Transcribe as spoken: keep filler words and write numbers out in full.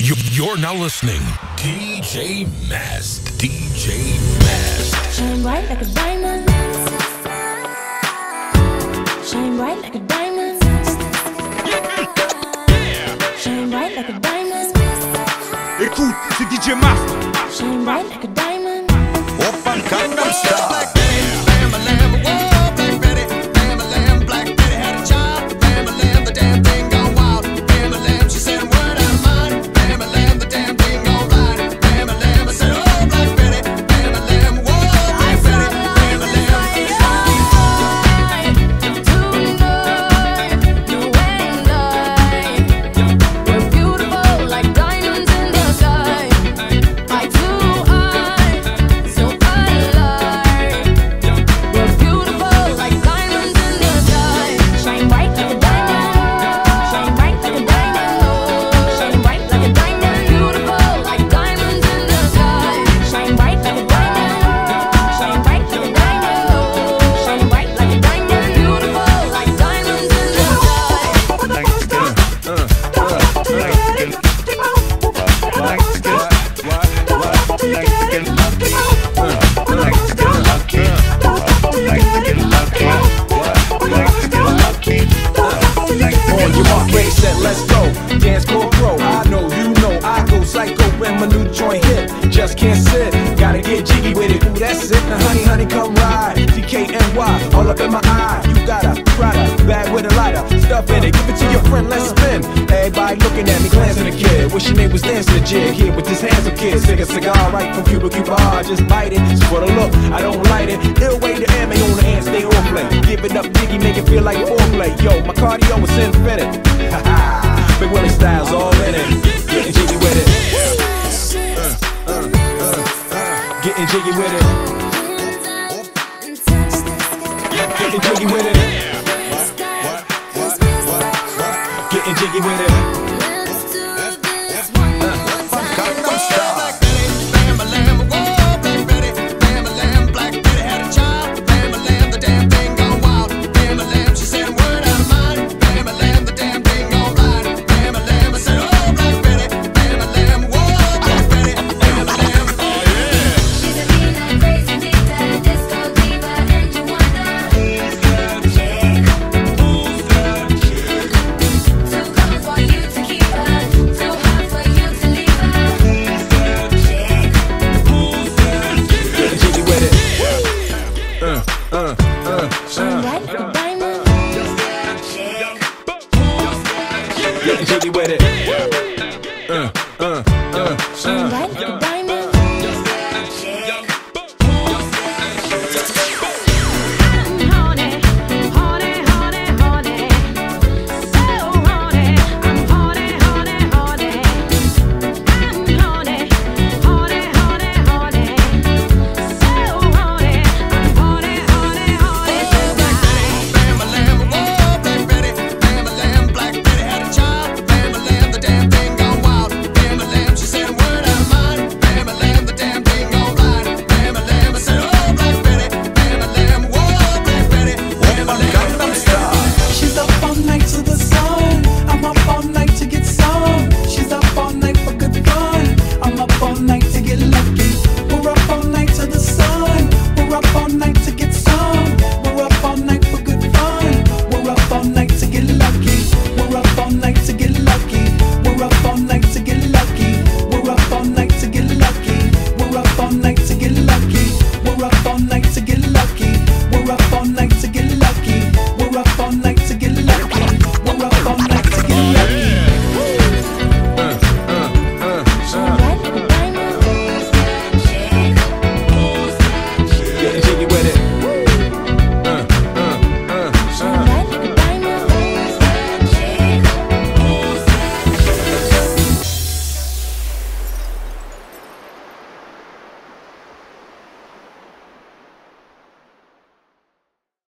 You, you're now listening D J Mast. D J Mast. Shine bright like a diamond. Shine bright like a diamond. Shine bright like a diamond. Écoute, c'est D J Mast. Shine bright like a diamond. Open Gangnam Style. Let's go, dance go pro. I know, you know, I go psycho when my new joint hit. Just can't sit, gotta get jiggy with it. Ooh, that's it. Now, honey, honey, come ride. D K N Y, all up in my eye. You got a Prada bag with a lighter, stuff in it. Give it to your friend, let's spin. Everybody looking at me, glancing at the kid. Wish your name was dancing a jig here with his hands up, kid. Stick a cigar right from Cuba Cuba. I just bite it. So for the look, I don't light it. Ill way to ammo on the hand, stay on play. Give it up, jiggy, make it feel like foreplay. Yo, my cardio is infinite. Ha ha. Big Willie Styles all in it. Getting jiggy with it. Uh, uh, uh, uh. Getting jiggy with it. Getting jiggy with it. Getting jiggy with it. Gangnam Style. Getting jiggy with it.